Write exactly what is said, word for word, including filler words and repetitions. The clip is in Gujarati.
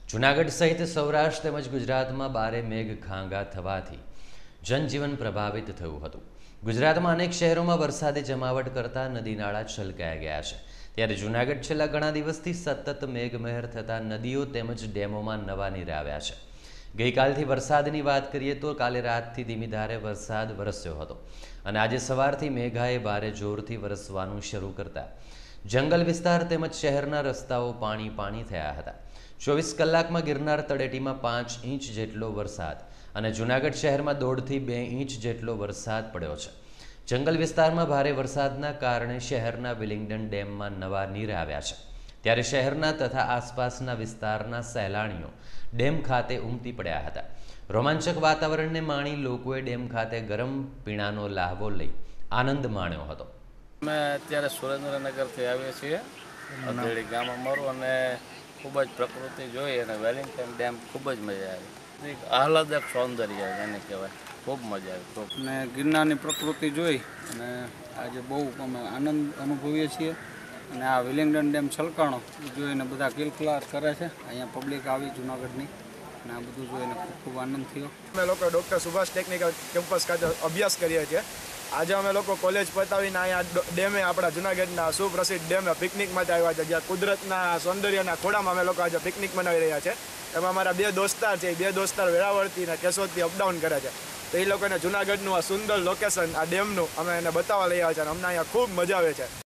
જૂનાગઢ સહિત સૌરાષ્ટ્ર તેમજ ગુજરાતમાં ભારે મેઘ ખાંગા થવાથી જનજીવન પ્રભાવિત થયું હતું। ગુજરાતમાં અનેક શહેરોમાં વરસાદે જમાવટ કરતા નદી નાળા છલકાઈ ગયા છે। ત્યારે જૂનાગઢ છેલ્લા ઘણા દિવસથી સતત મેઘમહેર થતા નદીઓ તેમજ ડેમોમાં નવા નીર આવ્યા છે। ગઈકાલથી વરસાદની વાત કરીએ તો કાલે રાતથી ધીમી ધારે વરસાદ વરસ્યો હતો અને આજે સવારથી મેઘાએ ભારે જોરથી વરસવાનું શરૂ કરતા જંગલ વિસ્તાર તેમજ શહેરના રસ્તાઓ પાણી પાણી થયા હતા। ચોવીસ કલાકમાં ગિરનાર તળેટીમાં પાંચ ઇંચ જેટલો વરસાદ અને જૂનાગઢ શહેરમાં દોઢથી બે ઇંચ જેટલો વરસાદ પડ્યો છે। જંગલ વિસ્તારમાં ભારે વરસાદના કારણે શહેરના વિલિંગડન ડેમમાં નવા નીર આવ્યા છે। ત્યારે શહેરના તથા આસપાસના વિસ્તારના સહેલાણીઓ ડેમ ખાતે ઉમટી પડ્યા હતા। રોમાંચક વાતાવરણને માણી લોકોએ ડેમ ખાતે ગરમ પીણાનો લાહવો લઈ આનંદ માણ્યો હતો। અમે અત્યારે સુરેન્દ્રનગરથી આવીએ છીએ અધેડી ગામ અમારું અને ખૂબ જ પ્રકૃતિ જોઈ અને વેલિંગ્ટન ડેમ ખૂબ જ મજા આવી। એક આહલાદક સૌંદર્ય એને કહેવાય, ખૂબ મજા આવી ખૂબ। અને ગિરનારની પ્રકૃતિ જોઈ અને આજે બહુ અમે આનંદ અનુભવીએ છીએ અને આ વિલિંગડન ડેમ છલકાણો જોઈને બધા કિલકલાટ કરે છે। અહીંયા પબ્લિક આવી જૂનાગઢની અને આ બધું જોઈને ખૂબ ખૂબ આનંદ થયો। અમે લોકો ડૉક્ટર સુભાષ ટેકનિકલ કેમ્પસ ખાતે અભ્યાસ કરીએ છીએ। આજે અમે લોકો કોલેજ પતાવીને અહીંયા ડેમે આપણા જૂનાગઢના સુપ્રસિદ્ધ ડેમે પિકનિક માટે આવ્યા છે, જ્યાં કુદરતના સૌંદર્યના ખોળામાં અમે લોકો આજે પિકનિક મનાવી રહ્યા છે। એમાં અમારા બે દોસ્તાર છે, બે દોસ્તાર વેરાવળથી અને કેશોદથી અપડાઉન કરે છે, તો એ લોકોને જૂનાગઢનું આ સુંદર લોકેશન આ ડેમનું અમે એને બતાવવા લઈ આવ્યા છે અને અમને અહીંયા ખૂબ મજા આવે છે।